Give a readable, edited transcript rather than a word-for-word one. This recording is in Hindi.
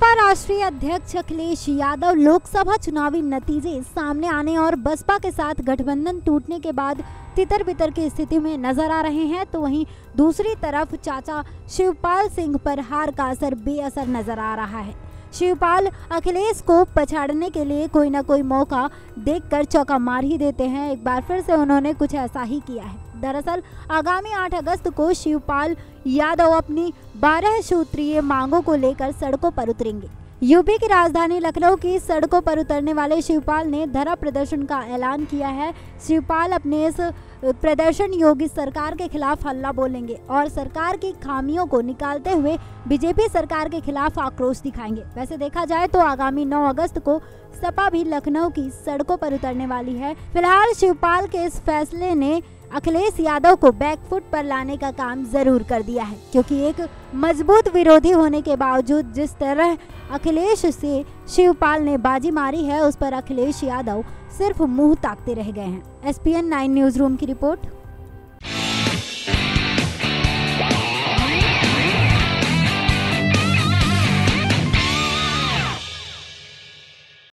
सपा राष्ट्रीय अध्यक्ष अखिलेश यादव लोकसभा चुनावी नतीजे सामने आने और बसपा के साथ गठबंधन टूटने के बाद तितर बितर की स्थिति में नजर आ रहे हैं, तो वहीं दूसरी तरफ चाचा शिवपाल सिंह पर हार का असर बेअसर नजर आ रहा है। शिवपाल अखिलेश को पछाड़ने के लिए कोई न कोई मौका देखकर चौका मार ही देते हैं। एक बार फिर से उन्होंने कुछ ऐसा ही किया है। दरअसल आगामी 8 अगस्त को शिवपाल यादव अपनी 12 सूत्रीय मांगों को लेकर सड़कों पर उतरेंगे। यूपी की राजधानी लखनऊ की सड़कों पर उतरने वाले शिवपाल ने धरना प्रदर्शन का ऐलान किया है। शिवपाल अपने इस प्रदर्शन योगी सरकार के खिलाफ हल्ला बोलेंगे और सरकार की खामियों को निकालते हुए बीजेपी सरकार के खिलाफ आक्रोश दिखाएंगे। वैसे देखा जाए तो आगामी 9 अगस्त को सपा भी लखनऊ की सड़कों पर उतरने वाली है। फिलहाल शिवपाल के इस फैसले ने अखिलेश यादव को बैकफुट पर लाने का काम जरूर कर दिया है, क्योंकि एक मजबूत विरोधी होने के बावजूद जिस तरह अखिलेश से शिवपाल ने बाजी मारी है, उस पर अखिलेश यादव सिर्फ मुंह ताकते रह गए हैं। SPN 9 न्यूज रूम की रिपोर्ट।